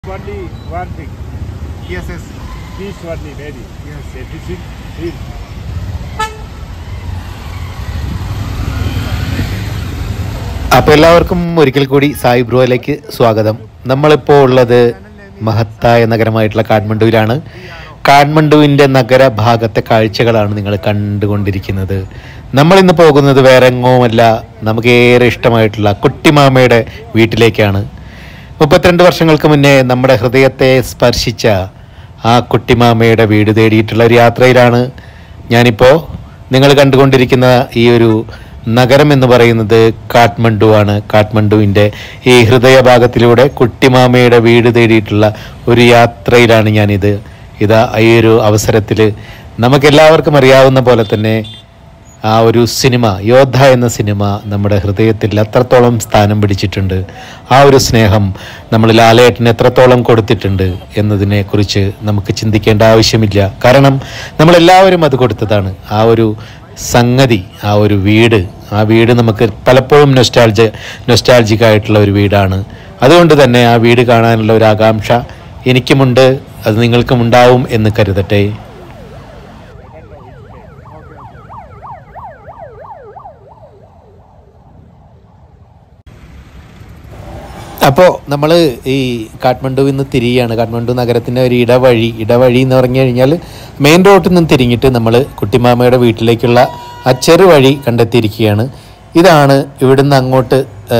Only one thing. Yes, yes. This only maybe. Yes. This is. അപ്പോൾ എല്ലാവർക്കും ഒരിക്കൽ കൂടി സായി ബ്രോയിലേക്ക് സ്വാഗതം. നമ്മളിപ്പോൾ ഉള്ളത് മഹത്തായ നഗരമായിട്ടുള്ള കാഠ്മണ്ഡുവിലാണ്. കാഠ്മണ്ഡുവിൻ്റെ നഗരഭാഗത്തെ കാഴ്ചകളാണ് നിങ്ങൾ കണ്ടുകൊണ്ടിരിക്കുന്നത്. നമ്മളിന്ന് പോകുന്നത് വേറെ എങ്ങോമല്ല, നമുക്ക് ഏറെ ഇഷ്ടമായിട്ടുള്ള കുട്ടിമാമയുടെ വീട്ടിലേക്കാണ്. 32 വർഷങ്ങൾക്ക് മുന്നേ നമ്മുടെ ഹൃദയത്തെ സ്പർശിച്ച ആ കുട്ടിമാമയുടെ വീട് തേടിയിട്ടുള്ള ഒരു യാത്രയിലാണ് ഞാനിപ്പോൾ. നിങ്ങൾ കണ്ടുകൊണ്ടിരിക്കുന്ന ഈ ഒരു നഗരം എന്ന് പറയുന്നത് കാഠ്മണ്ഡു ആണ്. കാഠ്മണ്ഡുവിൻ്റെ ഈ ഹൃദയഭാഗത്തിലൂടെ കുട്ടിമാമയുടെ വീട് തേടിയിട്ടുള്ള ഒരു യാത്രയിലാണ് ഞാനിത്. ഈ ഒരു അവസരത്തിൽ നമുക്കെല്ലാവർക്കും അറിയാവുന്ന പോലെ തന്നെ ആ ഒരു സിനിമ, യോദ്ധ എന്ന സിനിമ നമ്മുടെ ഹൃദയത്തിൽ എത്രത്തോളം സ്ഥാനം പിടിച്ചിട്ടുണ്ട്, ആ ഒരു സ്നേഹം നമ്മൾ ലാലേട്ടന് എത്രത്തോളം കൊടുത്തിട്ടുണ്ട് എന്നതിനെക്കുറിച്ച് നമുക്ക് ചിന്തിക്കേണ്ട ആവശ്യമില്ല. കാരണം നമ്മളെല്ലാവരും അത് കൊടുത്തതാണ്. ആ ഒരു സംഗതി, ആ ഒരു വീട് നമുക്ക് പലപ്പോഴും നൊസ്റ്റാൾജിക് ആയിട്ടുള്ള ഒരു വീടാണ്. അതുകൊണ്ട് തന്നെ ആ വീട് കാണാനുള്ള ഒരു ആകാംക്ഷ എനിക്കുമുണ്ട്, അത് നിങ്ങൾക്കും ഉണ്ടാവും എന്ന് കരുതട്ടെ. അപ്പോൾ നമ്മൾ ഈ കാഠ്മണ്ഡുവിൽ നിന്ന് തിരിയുകയാണ്. കാഠ്മണ്ഡു നഗരത്തിൻ്റെ ഒരു ഇടവഴി എന്ന് പറഞ്ഞു കഴിഞ്ഞാൽ മെയിൻ റോഡിൽ നിന്ന് തിരിഞ്ഞിട്ട് നമ്മൾ കുട്ടിമാമയുടെ വീട്ടിലേക്കുള്ള ആ ചെറുവഴി കണ്ടെത്തിയിരിക്കുകയാണ്. ഇതാണ് ഇവിടുന്ന് അങ്ങോട്ട്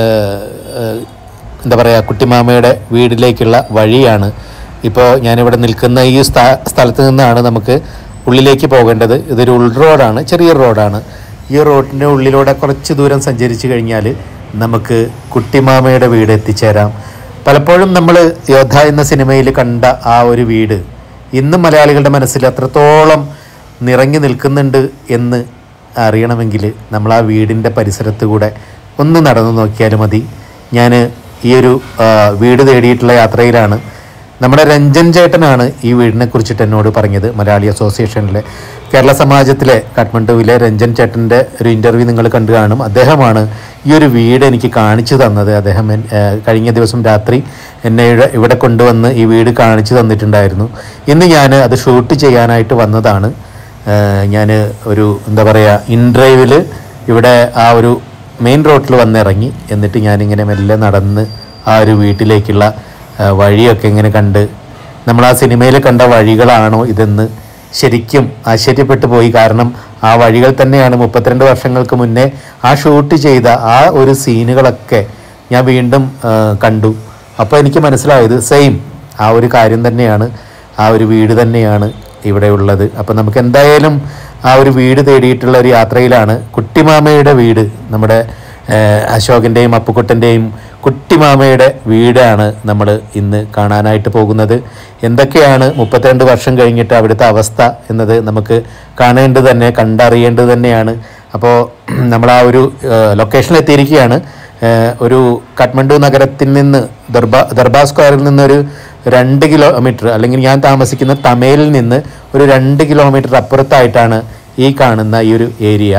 എന്താ പറയുക, കുട്ടിമാമയുടെ വീട്ടിലേക്കുള്ള വഴിയാണ്. ഇപ്പോൾ ഞാനിവിടെ നിൽക്കുന്ന ഈ സ്ഥലത്ത് നിന്നാണ് നമുക്ക് ഉള്ളിലേക്ക് പോകേണ്ടത്. ഇതൊരു ഉൾറോഡാണ്, ചെറിയൊരു റോഡാണ്. ഈ റോഡിൻ്റെ ഉള്ളിലൂടെ കുറച്ച് ദൂരം സഞ്ചരിച്ച് കഴിഞ്ഞാൽ നമുക്ക് കുട്ടിമാമയുടെ വീട് എത്തിച്ചേരാം. പലപ്പോഴും നമ്മൾ യോദ്ധ എന്ന സിനിമയിൽ കണ്ട ആ ഒരു വീട് ഇന്നും മലയാളികളുടെ മനസ്സിൽ അത്രത്തോളം നിറഞ്ഞു നിൽക്കുന്നുണ്ട് എന്ന് അറിയണമെങ്കിൽ നമ്മൾ ആ വീടിൻ്റെ പരിസരത്ത് കൂടെ ഒന്ന് നടന്നു നോക്കിയാൽ മതി. ഞാൻ ഈ ഒരു വീട് തേടിയിട്ടുള്ള യാത്രയിലാണ്. നമ്മുടെ രഞ്ജൻ ചേട്ടനാണ് ഈ വീടിനെ കുറിച്ചിട്ട് എന്നോട് പറഞ്ഞത്. മലയാളി അസോസിയേഷനിലെ കേരള സമാജത്തിലെ കാഠ്മണ്ഡുവിലെ രഞ്ജൻ ചേട്ടൻ്റെ ഒരു ഇൻ്റർവ്യൂ നിങ്ങൾ കണ്ടു കാണും. അദ്ദേഹമാണ് ഈ ഒരു വീട് എനിക്ക് കാണിച്ചു തന്നത്. അദ്ദേഹം കഴിഞ്ഞ ദിവസം രാത്രി എന്നെ ഇവിടെ കൊണ്ടുവന്ന് ഈ വീട് കാണിച്ചു തന്നിട്ടുണ്ടായിരുന്നു. ഇന്ന് ഞാൻ അത് ഷൂട്ട് ചെയ്യാനായിട്ട് വന്നതാണ്. ഞാൻ ഒരു എന്താ പറയുക, ഇൻഡ്രൈവിൽ ഇവിടെ ആ ഒരു മെയിൻ റോഡിൽ വന്നിറങ്ങി. എന്നിട്ട് ഞാനിങ്ങനെ മെല്ലെ നടന്ന് ആ ഒരു വീട്ടിലേക്കുള്ള വഴിയൊക്കെ ഇങ്ങനെ കണ്ട്, നമ്മൾ ആ സിനിമയിൽ കണ്ട വഴികളാണോ ഇതെന്ന് ശരിക്കും ആശ്ചര്യപ്പെട്ടു പോയി. കാരണം ആ വഴികൾ തന്നെയാണ് 32 വർഷങ്ങൾക്ക് മുന്നേ ആ ഷൂട്ട് ചെയ്ത ആ ഒരു സീനുകളൊക്കെ ഞാൻ വീണ്ടും കണ്ടു. അപ്പോൾ എനിക്ക് മനസ്സിലായത് സെയിം ആ ഒരു കാര്യം തന്നെയാണ്, ആ ഒരു വീട് തന്നെയാണ് ഇവിടെ ഉള്ളത്. അപ്പോൾ നമുക്ക് എന്തായാലും ആ ഒരു വീട് തേടിയിട്ടുള്ള ഒരു യാത്രയിലാണ്. കുട്ടിമാമയുടെ വീട്, നമ്മുടെ അശോകൻ്റെയും അപ്പുക്കുട്ടൻ്റെയും കുട്ടിമാമയുടെ വീടാണ് നമ്മൾ ഇന്ന് കാണാനായിട്ട് പോകുന്നത്. എന്തൊക്കെയാണ് 32 വർഷം കഴിഞ്ഞിട്ട് അവിടുത്തെ അവസ്ഥ എന്നത് നമുക്ക് കണ്ടറിയേണ്ടത് തന്നെയാണ്. അപ്പോൾ നമ്മൾ ആ ഒരു ലൊക്കേഷനിൽ എത്തിയിരിക്കുകയാണ്. ഒരു കാഠ്മണ്ഡു നഗരത്തിൽ നിന്ന് ദർബാർ സ്ക്വയറിൽ നിന്നൊരു 2 കിലോമീറ്റർ, അല്ലെങ്കിൽ ഞാൻ താമസിക്കുന്ന തമേലിൽ നിന്ന് ഒരു 2 കിലോമീറ്റർ അപ്പുറത്തായിട്ടാണ് ഈ കാണുന്ന ഈ ഒരു ഏരിയ.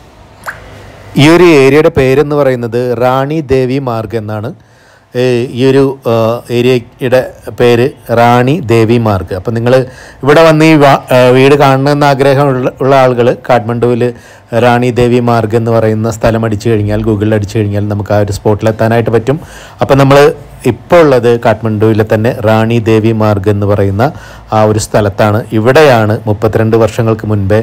ഈ ഒരു ഏരിയയുടെ പേരെന്ന് പറയുന്നത് റാണി ദേവി മാർഗ് എന്നാണ്. ഈ ഒരു ഏരിയയുടെ പേര് റാണി ദേവി മാർഗ്. അപ്പം നിങ്ങൾ ഇവിടെ വന്ന് ഈ വീട് കാണണമെന്ന് ആഗ്രഹമുള്ള ആളുകൾ കാഠ്മണ്ഡുവിൽ റാണി ദേവി മാർഗ് എന്ന് പറയുന്ന സ്ഥലം അടിച്ചു കഴിഞ്ഞാൽ, ഗൂഗിളിൽ അടിച്ചു കഴിഞ്ഞാൽ നമുക്ക് ആ ഒരു സ്പോട്ടിലെത്താനായിട്ട് പറ്റും. അപ്പം നമ്മൾ ഇപ്പോൾ ഉള്ളത് കാഠ്മണ്ഡുവിലെ തന്നെ റാണി ദേവി മാർഗ് എന്ന് പറയുന്ന ആ ഒരു സ്ഥലത്താണ്. ഇവിടെയാണ് 32 വർഷങ്ങൾക്ക് മുൻപേ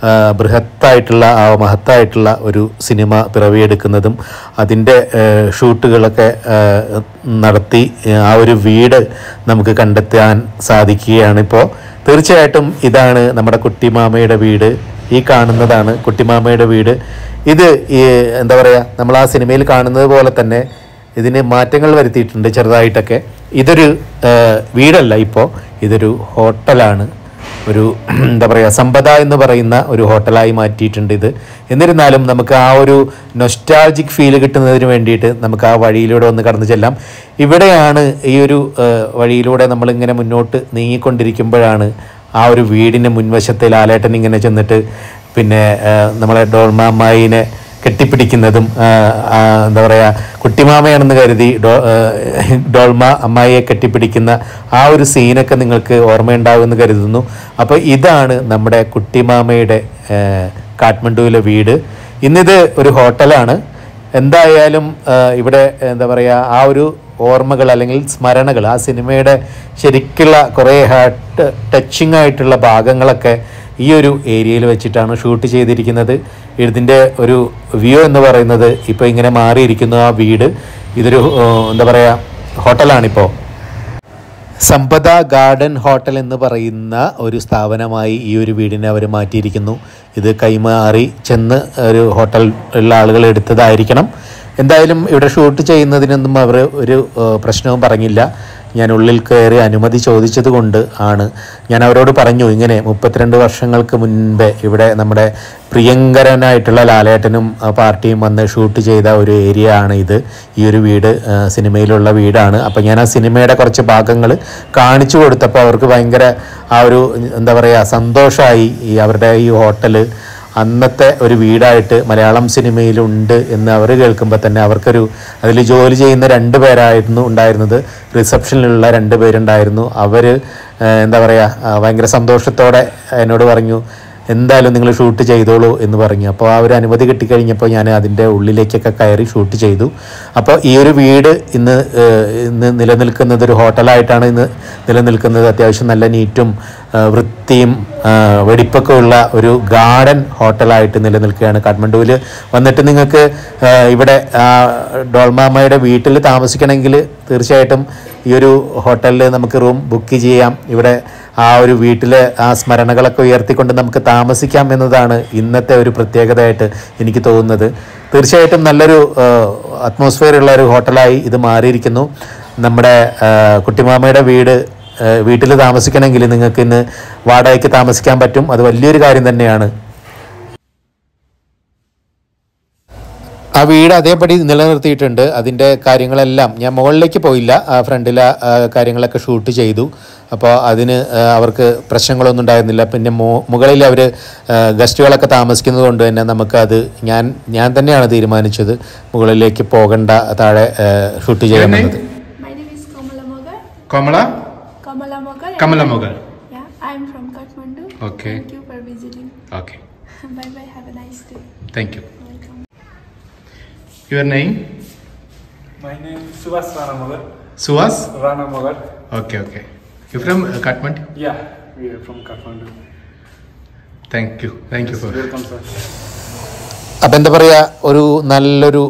മഹത്തായിട്ടുള്ള ഒരു സിനിമ പിറവിയെടുക്കുന്നതും അതിൻ്റെ ഷൂട്ടുകളൊക്കെ നടത്തി ആ ഒരു വീട് നമുക്ക് കണ്ടെത്താൻ സാധിക്കുകയാണ് ഇപ്പോൾ. തീർച്ചയായിട്ടും ഇതാണ് നമ്മുടെ കുട്ടിമാമയുടെ വീട്. ഈ കാണുന്നതാണ് കുട്ടിമാമയുടെ വീട്. ഇത് എന്താ പറയുക, നമ്മൾ ആ സിനിമയിൽ കാണുന്നത് പോലെ തന്നെ ഇതിന് മാറ്റങ്ങൾ വരുത്തിയിട്ടുണ്ട് ചെറുതായിട്ടൊക്കെ. ഇതൊരു വീടല്ല, ഇപ്പോൾ ഇതൊരു ഹോട്ടലാണ്. ഒരു എന്താ പറയുക, സമ്പദ എന്ന് പറയുന്ന ഒരു ഹോട്ടലായി മാറ്റിയിട്ടുണ്ട് ഇത്. എന്നിരുന്നാലും നമുക്ക് ആ ഒരു നൊസ്റ്റാൾജിക് ഫീൽ കിട്ടുന്നതിന് വേണ്ടിയിട്ട് നമുക്ക് ആ വഴിയിലൂടെ ഒന്ന് കടന്നു ചെല്ലാം. ഇവിടെയാണ് ഈ ഒരു വഴിയിലൂടെ നമ്മളിങ്ങനെ മുന്നോട്ട് നീങ്ങിക്കൊണ്ടിരിക്കുമ്പോഴാണ് ആ ഒരു വീടിൻ്റെ മുൻവശത്തെ ലാലേട്ടൻ ഇങ്ങനെ ചെന്നിട്ട് പിന്നെ നമ്മളെ ഡോൾമ അമ്മായിനെ കെട്ടിപ്പിടിക്കുന്നതും എന്താ പറയുക കുട്ടിമാമയാണെന്ന് കരുതി ഡോൾമ അമ്മായിയെ കെട്ടിപ്പിടിക്കുന്ന ആ ഒരു സീനൊക്കെ നിങ്ങൾക്ക് ഓർമ്മയുണ്ടാവുമെന്ന് കരുതുന്നു. അപ്പോൾ ഇതാണ് നമ്മുടെ കുട്ടിമാമയുടെ കാഠ്മണ്ഡുവിലെ വീട്. ഇന്നിത് ഒരു ഹോട്ടലാണ്. എന്തായാലും ഇവിടെ എന്താ പറയുക ആ ഒരു ഓർമ്മകൾ അല്ലെങ്കിൽ സ്മരണകൾ, ആ സിനിമയുടെ ശരിക്കുള്ള കുറേ ഹാർട്ട് ടച്ചിങ് ആയിട്ടുള്ള ഭാഗങ്ങളൊക്കെ ഈ ഒരു ഏരിയയിൽ വെച്ചിട്ടാണ് ഷൂട്ട് ചെയ്തിരിക്കുന്നത്. ഇതിൻ്റെ ഒരു വ്യൂ എന്ന് പറയുന്നത് ഇപ്പോൾ ഇങ്ങനെ മാറിയിരിക്കുന്നു. ആ വീട് ഇതൊരു എന്താ പറയുക ഹോട്ടലാണിപ്പോൾ. സമ്പദ ഗാർഡൻ ഹോട്ടൽ എന്ന് പറയുന്ന ഒരു സ്ഥാപനമായി ഈ ഒരു വീടിനെ അവർ മാറ്റിയിരിക്കുന്നു. ഇത് കൈമാറി ചെന്ന് ഒരു ഹോട്ടൽ ഉള്ള ആളുകൾ എടുത്തതായിരിക്കണം. എന്തായാലും ഇവിടെ ഷൂട്ട് ചെയ്യുന്നതിനൊന്നും അവർ ഒരു പ്രശ്നവും പറഞ്ഞില്ല. ഞാൻ ഉള്ളിൽ കയറി അനുമതി ചോദിച്ചത് കൊണ്ട് ആണ്. ഞാൻ അവരോട് പറഞ്ഞു, ഇങ്ങനെ 32 വർഷങ്ങൾക്ക് മുൻപേ ഇവിടെ നമ്മുടെ പ്രിയങ്കരനായിട്ടുള്ള ലാലേട്ടനും പാർട്ടിയും വന്ന് ഷൂട്ട് ചെയ്ത ഒരു ഏരിയ ആണ് ഇത്. ഈ ഒരു വീട് സിനിമയിലുള്ള വീടാണ്. അപ്പോൾ ഞാൻ ആ സിനിമയുടെ കുറച്ച് ഭാഗങ്ങൾ കാണിച്ചു കൊടുത്തപ്പോൾ അവർക്ക് ഭയങ്കര ആ ഒരു എന്താ പറയുക സന്തോഷമായി. ഈ അവരുടെ ഈ ഹോട്ടല് അന്നത്തെ ഒരു വീടായിട്ട് മലയാളം സിനിമയിലുണ്ട് എന്ന് അവർ കേൾക്കുമ്പോൾ തന്നെ അവർക്കൊരു അതിൽ ജോലി ചെയ്യുന്ന 2 പേരായിരുന്നു ഉണ്ടായിരുന്നത്. റിസപ്ഷനിലുള്ള 2 പേരുണ്ടായിരുന്നു. അവർ എന്താ പറയുക ഭയങ്കര സന്തോഷത്തോടെ എന്നോട് പറഞ്ഞു, എന്തായാലും നിങ്ങൾ ഷൂട്ട് ചെയ്തോളൂ എന്ന് പറഞ്ഞു. അപ്പോൾ ആ ഒരു അനുമതി കിട്ടിക്കഴിഞ്ഞപ്പോൾ ഞാൻ അതിൻ്റെ ഉള്ളിലേക്കൊക്കെ കയറി ഷൂട്ട് ചെയ്തു. അപ്പോൾ ഈ ഒരു വീട് ഇന്ന് നിലനിൽക്കുന്നത് ഒരു ഹോട്ടലായിട്ടാണ് ഇന്ന് നിലനിൽക്കുന്നത്. അത്യാവശ്യം നല്ല നീറ്റും വൃത്തിയും വെടിപ്പൊക്കെ ഉള്ള ഒരു ഗാർഡൻ ഹോട്ടലായിട്ട് നിലനിൽക്കുകയാണ്. കാഠ്മണ്ഡുവിൽ വന്നിട്ട് നിങ്ങൾക്ക് ഇവിടെ ഡോൾമാമയുടെ വീട്ടിൽ താമസിക്കണമെങ്കിൽ തീർച്ചയായിട്ടും ഈ ഒരു ഹോട്ടലിൽ നമുക്ക് റൂം ബുക്ക് ചെയ്യാം. ഇവിടെ ആ ഒരു വീട്ടിലെ ആ സ്മരണകളൊക്കെ ഉയർത്തിക്കൊണ്ട് നമുക്ക് താമസിക്കാം എന്നതാണ് ഇന്നത്തെ ഒരു പ്രത്യേകതയായിട്ട് എനിക്ക് തോന്നുന്നത്. തീർച്ചയായിട്ടും നല്ലൊരു അറ്റ്മോസ്ഫിയർ ഉള്ള ഒരു ഹോട്ടലായി ഇത് മാറിയിരിക്കുന്നു. നമ്മുടെ കുട്ടിമാമയുടെ വീട്ടിൽ താമസിക്കണമെങ്കിൽ നിങ്ങൾക്ക് ഇന്ന് വാടകയ്ക്ക് താമസിക്കാൻ പറ്റും. അത് വലിയൊരു കാര്യം തന്നെയാണ്. ആ വീട് അതേപടി നിലനിർത്തിയിട്ടുണ്ട്. അതിൻ്റെ കാര്യങ്ങളെല്ലാം ഞാൻ മുകളിലേക്ക് പോയില്ല, ഫ്രണ്ടിലെ കാര്യങ്ങളൊക്കെ ഷൂട്ട് ചെയ്തു. അപ്പോൾ അതിന് അവർക്ക് പ്രശ്നങ്ങളൊന്നും ഉണ്ടായിരുന്നില്ല. പിന്നെ മുകളിൽ അവർ ഗസ്റ്റുകളൊക്കെ താമസിക്കുന്നത് കൊണ്ട് തന്നെ നമുക്കത് ഞാൻ തന്നെയാണ് തീരുമാനിച്ചത് മുകളിലേക്ക് പോകണ്ട, താഴെ ഷൂട്ട് ചെയ്യാമെന്നത്. Kamala Mogal. Yeah, I'm from Kathmandu. Okay. Thank you for visiting. Okay. Bye bye. Have a nice day. Thank you. Welcome. Your name? My name is Suhas Rana Mogar. Suhas? Rana Mogar. Okay. You from Kathmandu? Yeah, we are from Kathmandu. Thank you for. Welcome, sir. അപ്പം എന്താ പറയുക, ഒരു നല്ലൊരു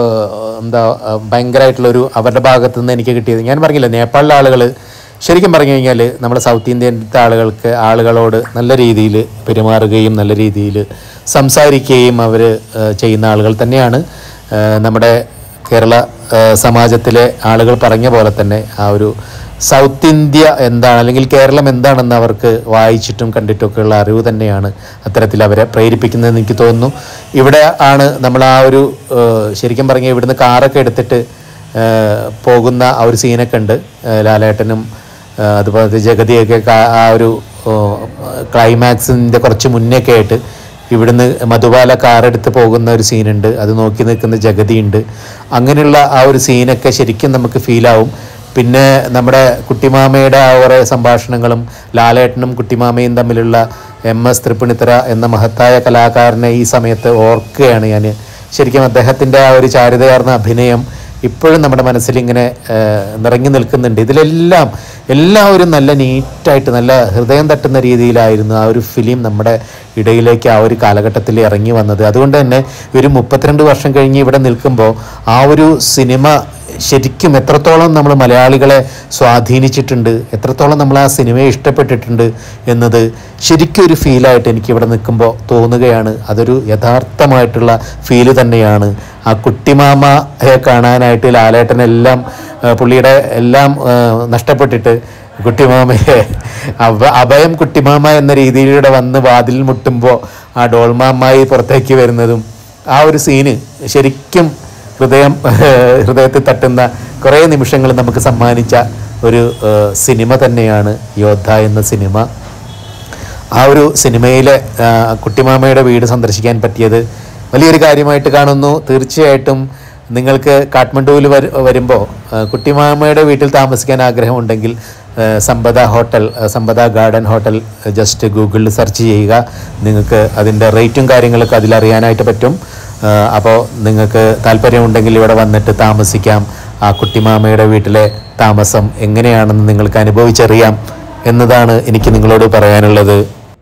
ഭയങ്കരമായിട്ടുള്ളൊരു അവരുടെ ഭാഗത്തു നിന്ന് എനിക്ക് കിട്ടിയത്, ഞാൻ പറഞ്ഞില്ല, നേപ്പാളിലെ ആളുകൾ ശരിക്കും പറഞ്ഞു കഴിഞ്ഞാൽ നമ്മുടെ സൗത്ത് ഇന്ത്യൻ്റെ ആളുകളോട് നല്ല രീതിയിൽ പെരുമാറുകയും നല്ല രീതിയിൽ സംസാരിക്കുകയും അവർ ചെയ്യുന്ന ആളുകൾ തന്നെയാണ്. നമ്മുടെ കേരള സമാജത്തിലെ ആളുകൾ പറഞ്ഞ പോലെ തന്നെ ആ ഒരു സൗത്ത് ഇന്ത്യ എന്താണ് അല്ലെങ്കിൽ കേരളം എന്താണെന്ന് അവർക്ക് വായിച്ചിട്ടും കണ്ടിട്ടൊക്കെയുള്ള അറിവ് തന്നെയാണ് അത്തരത്തിൽ അവരെ പ്രേരിപ്പിക്കുന്നതെന്ന് എനിക്ക് തോന്നുന്നു. ഇവിടെ ആണ് നമ്മൾ ആ ഒരു ശരിക്കും പറഞ്ഞാൽ ഇവിടുന്ന് കാറൊക്കെ എടുത്തിട്ട് പോകുന്ന ആ ഒരു സീനൊക്കെ ഉണ്ട്. ലാലേട്ടനും അതുപോലെ ജഗതിയൊക്കെ ആ ഒരു ക്ലൈമാക്സിൻ്റെ കുറച്ച് മുന്നേയൊക്കെ ആയിട്ട് ഇവിടുന്ന് മധുബാല കാറെടുത്ത് പോകുന്ന ഒരു സീനുണ്ട്. അത് നോക്കി നിൽക്കുന്ന ജഗതിയുണ്ട്. അങ്ങനെയുള്ള ആ ഒരു സീനൊക്കെ ശരിക്കും നമുക്ക് ഫീലാവും. പിന്നെ നമ്മുടെ കുട്ടിമാമയുടെ ആ കുറേ സംഭാഷണങ്ങളും ലാലേട്ടനും കുട്ടിമാമയും തമ്മിലുള്ള MS തൃപ്പൂണിത്തുറ എന്ന മഹത്തായ കലാകാരനെ ഈ സമയത്ത് ഓർക്കുകയാണ് ഞാൻ. ശരിക്കും അദ്ദേഹത്തിൻ്റെ ആ ഒരു ചാരുതയാർന്ന അഭിനയം ഇപ്പോഴും നമ്മുടെ മനസ്സിൽ ഇങ്ങനെ നിറഞ്ഞു നിൽക്കുന്നുണ്ട്. ഇതിലെല്ലാം എല്ലാവരും നല്ല നീറ്റായിട്ട് നല്ല ഹൃദയം തട്ടുന്ന രീതിയിലായിരുന്നു ആ ഒരു ഫിലിം നമ്മുടെ ഇടയിലേക്ക് ആ ഒരു കാലഘട്ടത്തിൽ ഇറങ്ങി വന്നത്. അതുകൊണ്ട് തന്നെ ഒരു 32 വർഷം കഴിഞ്ഞ് ഇവിടെ നിൽക്കുമ്പോൾ ആ ഒരു സിനിമ ശരിക്കും എത്രത്തോളം നമ്മൾ മലയാളികളെ സ്വാധീനിച്ചിട്ടുണ്ട്, എത്രത്തോളം നമ്മൾ ആ സിനിമയെ ഇഷ്ടപ്പെട്ടിട്ടുണ്ട് എന്നത് ശരിക്കും ഒരു ഫീലായിട്ട് എനിക്കിവിടെ നിൽക്കുമ്പോൾ തോന്നുകയാണ്. അതൊരു യഥാർത്ഥമായിട്ടുള്ള ഫീല് തന്നെയാണ്. ആ കുട്ടിമാമയെ കാണാനായിട്ട് ലാലേട്ടനെല്ലാം പുള്ളിയുടെ എല്ലാം നഷ്ടപ്പെട്ടിട്ട് കുട്ടിമാമയെ അഭയം കുട്ടിമാമ എന്ന രീതിയിലൂടെ വന്ന് വാതിൽ മുട്ടുമ്പോൾ ആ ഡോൾമാമായി പുറത്തേക്ക് വരുന്നതും ആ ഒരു സീന് ശരിക്കും ഹൃദയത്തിൽ തട്ടുന്ന കുറേ നിമിഷങ്ങൾ നമുക്ക് സമ്മാനിച്ച ഒരു സിനിമ തന്നെയാണ് യോദ്ധ എന്ന സിനിമ. ആ ഒരു സിനിമയിലെ കുട്ടിമാമയുടെ വീട് സന്ദർശിക്കാൻ പറ്റിയത് വലിയൊരു കാര്യമായിട്ട് കാണുന്നു. തീർച്ചയായിട്ടും നിങ്ങൾക്ക് കാഠ്മണ്ഡുവിൽ വരുമ്പോൾ കുട്ടിമാമയുടെ വീട്ടിൽ താമസിക്കാൻ ആഗ്രഹമുണ്ടെങ്കിൽ സമ്പദ ഗാർഡൻ ഹോട്ടൽ ജസ്റ്റ് ഗൂഗിളിൽ സെർച്ച് ചെയ്യുക. നിങ്ങൾക്ക് അതിൻ്റെ റേറ്റും കാര്യങ്ങളൊക്കെ അതിലറിയാനായിട്ട് പറ്റും. അപ്പോൾ നിങ്ങൾക്ക് താല്പര്യമുണ്ടെങ്കിൽ ഇവിടെ വന്നിട്ട് താമസിക്കാം. ആ കുട്ടിമാമയുടെ വീട്ടിലെ താമസം എങ്ങനെയാണെന്ന് നിങ്ങൾക്ക് അനുഭവിച്ചറിയാം എന്നതാണ് എനിക്ക് നിങ്ങളോട് പറയാനുള്ളത്.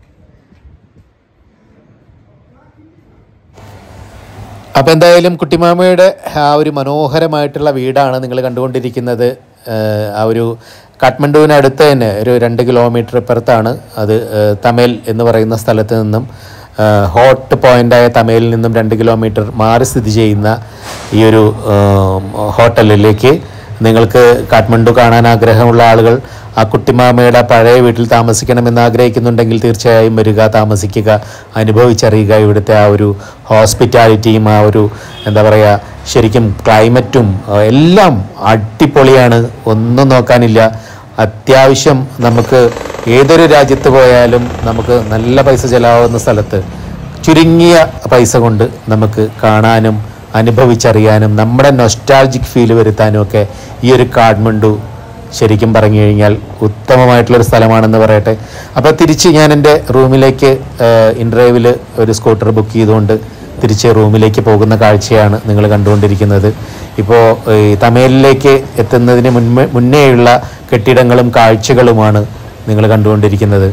അപ്പോൾ എന്തായാലും കുട്ടിമാമയുടെ ആ ഒരു മനോഹരമായിട്ടുള്ള വീടാണ് നിങ്ങൾ കണ്ടുകൊണ്ടിരിക്കുന്നത്. ആ ഒരു കാഠ്മണ്ഡുവിനടുത്ത് തന്നെ ഒരു 2 കിലോമീറ്റർ ഇപ്പുറത്താണ് അത്. തമേൽ എന്ന് പറയുന്ന സ്ഥലത്ത് നിന്നും ഹോട്ട് പോയിൻ്റായ തമേലിൽ നിന്നും 2 കിലോമീറ്റർ മാറി സ്ഥിതി ചെയ്യുന്ന ഈ ഒരു ഹോട്ടലിലേക്ക് നിങ്ങൾക്ക് കാഠ്മണ്ഡു കാണാൻ ആഗ്രഹമുള്ള ആളുകൾ ആ കുട്ടിമാമയുടെ പഴയ വീട്ടിൽ താമസിക്കണമെന്ന് ആഗ്രഹിക്കുന്നുണ്ടെങ്കിൽ തീർച്ചയായും വരിക, താമസിക്കുക, അനുഭവിച്ചറിയുക. ഇവിടുത്തെ ആ ഒരു ഹോസ്പിറ്റാലിറ്റിയും ആ ഒരു എന്താ പറയുക ശരിക്കും ക്ലൈമറ്റും എല്ലാം അടിപൊളിയാണ്. ഒന്നും നോക്കാനില്ല. അത്യാവശ്യം നമുക്ക് ഏതൊരു രാജ്യത്ത് പോയാലും നമുക്ക് നല്ല പൈസ ചിലവാകുന്ന സ്ഥലത്ത് ചുരുങ്ങിയ പൈസ കൊണ്ട് നമുക്ക് കാണാനും അനുഭവിച്ചറിയാനും നമ്മുടെ നൊസ്റ്റാൾജിക് ഫീൽ വരുത്താനും ഒക്കെ ഈ ഒരു കാഠ്മണ്ഡു ശരിക്കും പറഞ്ഞു കഴിഞ്ഞാൽ ഉത്തമമായിട്ടുള്ളൊരു സ്ഥലമാണെന്ന് പറയട്ടെ. അപ്പോൾ തിരിച്ച് ഞാൻ എൻ്റെ റൂമിലേക്ക് ഇൻഡ്രൈവിൽ ഒരു സ്കൂട്ടർ ബുക്ക് ചെയ്തുകൊണ്ട് തിരിച്ച് റൂമിലേക്ക് പോകുന്ന കാഴ്ചയാണ് നിങ്ങൾ കണ്ടുകൊണ്ടിരിക്കുന്നത്. ഇപ്പോൾ ഈ തമേലിലേക്ക് എത്തുന്നതിന് മുന്നേയുള്ള കെട്ടിടങ്ങളും കാഴ്ചകളുമാണ് നിങ്ങൾ കണ്ടുകൊണ്ടിരിക്കുന്നത്.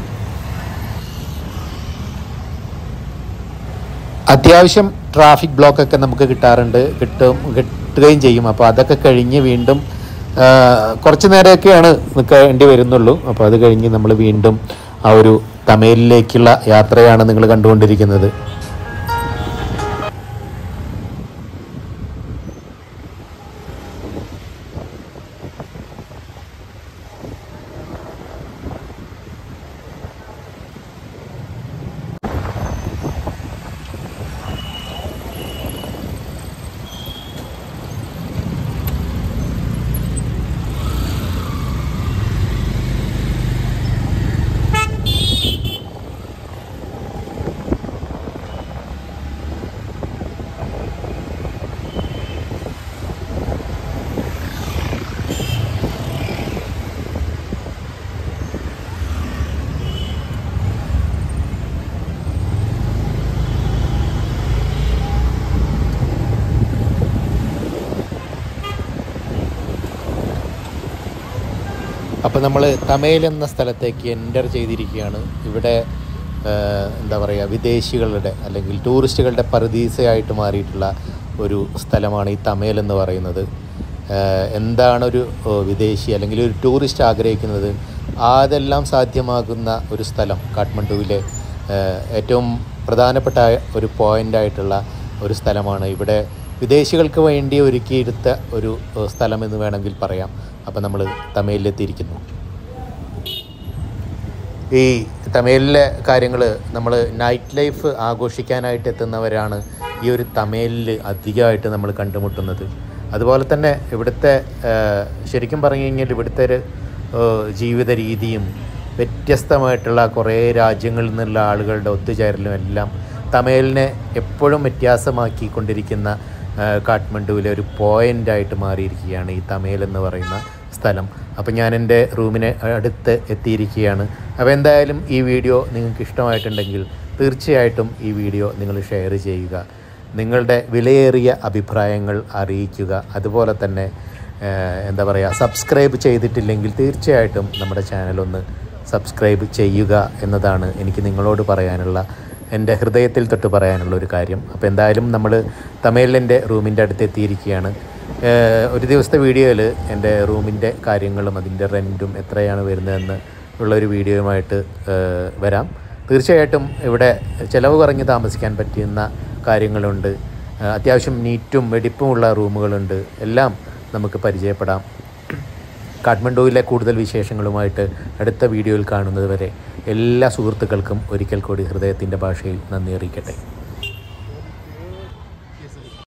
അത്യാവശ്യം ട്രാഫിക് ബ്ലോക്കൊക്കെ നമുക്ക് കിട്ടുകയും ചെയ്യും. അപ്പോൾ അതൊക്കെ കഴിഞ്ഞ് വീണ്ടും കുറച്ച് നേരമൊക്കെയാണ് നിൽക്കേണ്ടി വരുന്നുള്ളൂ. അപ്പോൾ അത് കഴിഞ്ഞ് നമ്മൾ വീണ്ടും ആ ഒരു തമേലിലേക്കുള്ള യാത്രയാണ് നിങ്ങൾ കണ്ടുകൊണ്ടിരിക്കുന്നത്. അപ്പോൾ നമ്മൾ തമേൽ എന്ന സ്ഥലത്തേക്ക് എൻ്റർ ചെയ്തിരിക്കുകയാണ്. ഇവിടെ എന്താ പറയുക വിദേശികളുടെ അല്ലെങ്കിൽ ടൂറിസ്റ്റുകളുടെ പറുദീസയായിട്ട് മാറിയിട്ടുള്ള ഒരു സ്ഥലമാണ് ഈ തമേൽ എന്ന് പറയുന്നത്. എന്താണൊരു വിദേശി അല്ലെങ്കിൽ ഒരു ടൂറിസ്റ്റ് ആഗ്രഹിക്കുന്നത് അതെല്ലാം സാധ്യമാകുന്ന ഒരു സ്ഥലം കാഠ്മണ്ഡുവിലെ ഏറ്റവും പ്രധാനപ്പെട്ട ഒരു പോയിൻ്റായിട്ടുള്ള ഒരു സ്ഥലമാണ്. ഇവിടെ വിദേശികൾക്ക് വേണ്ടി ഒരുക്കിയെടുത്ത ഒരു സ്ഥലമെന്ന് വേണമെങ്കിൽ പറയാം. അപ്പോൾ നമ്മൾ തമേലിലെത്തിയിരിക്കുന്നു. ഈ തമേലിലെ കാര്യങ്ങൾ നമ്മൾ നൈറ്റ് ലൈഫ് ആഘോഷിക്കാനായിട്ട് എത്തുന്നവരാണ് ഈ ഒരു തമേലിൽ അധികമായിട്ട് നമ്മൾ കണ്ടുമുട്ടുന്നത്. അതുപോലെ തന്നെ ഇവിടുത്തെ ശരിക്കും പറഞ്ഞു കഴിഞ്ഞാൽ ഇവിടുത്തെ ഒരു ജീവിത രീതിയും വ്യത്യസ്തമായിട്ടുള്ള കുറേ രാജ്യങ്ങളിൽ നിന്നുള്ള ആളുകളുടെ ഒത്തുചേരലും എല്ലാം തമേലിനെ എപ്പോഴും വ്യത്യാസമാക്കിക്കൊണ്ടിരിക്കുന്ന കാഠ്മണ്ഡുവിലെ ഒരു പോയിൻ്റായിട്ട് മാറിയിരിക്കുകയാണ് ഈ തമേൽ എന്ന് പറയുന്ന സ്ഥലം. അപ്പോൾ ഞാൻ എൻ്റെ റൂമിന് അടുത്ത് എത്തിയിരിക്കുകയാണ്. അപ്പോൾ എന്തായാലും ഈ വീഡിയോ നിങ്ങൾക്ക് ഇഷ്ടമായിട്ടുണ്ടെങ്കിൽ തീർച്ചയായിട്ടും ഈ വീഡിയോ നിങ്ങൾ ഷെയർ ചെയ്യുക, നിങ്ങളുടെ വിലയേറിയ അഭിപ്രായങ്ങൾ അറിയിക്കുക. അതുപോലെ തന്നെ എന്താ പറയുക സബ്സ്ക്രൈബ് ചെയ്തിട്ടില്ലെങ്കിൽ തീർച്ചയായിട്ടും നമ്മുടെ ചാനലൊന്ന് സബ്സ്ക്രൈബ് ചെയ്യുക എന്നതാണ് എനിക്ക് നിങ്ങളോട് പറയാനുള്ള എൻ്റെ ഹൃദയത്തിൽ തൊട്ട് പറയാനുള്ള ഒരു കാര്യം. അപ്പോൾ എന്തായാലും നമ്മൾ തമേലിൻ്റെ റൂമിൻ്റെ അടുത്ത് എത്തിയിരിക്കുകയാണ്. ഒരു ദിവസത്തെ വീഡിയോയിൽ എൻ്റെ റൂമിൻ്റെ കാര്യങ്ങളും അതിൻ്റെ റെൻറ്റും എത്രയാണ് വരുന്നതെന്ന് ഉള്ളൊരു വീഡിയോയുമായിട്ട് വരാം. തീർച്ചയായിട്ടും ഇവിടെ ചിലവ് കുറഞ്ഞ് താമസിക്കാൻ പറ്റുന്ന കാര്യങ്ങളുണ്ട്. അത്യാവശ്യം നീറ്റും വെടിപ്പുമുള്ള റൂമുകളുണ്ട്. എല്ലാം നമുക്ക് പരിചയപ്പെടാം. കാഠ്മണ്ഡുവിലെ കൂടുതൽ വിശേഷങ്ങളുമായിട്ട് അടുത്ത വീഡിയോയിൽ കാണുന്നത് വരെ എല്ലാ സുഹൃത്തുക്കൾക്കും ഒരിക്കൽ കൂടി ഹൃദയത്തിൻ്റെ ഭാഷയിൽ നന്ദി അറിയിക്കട്ടെ.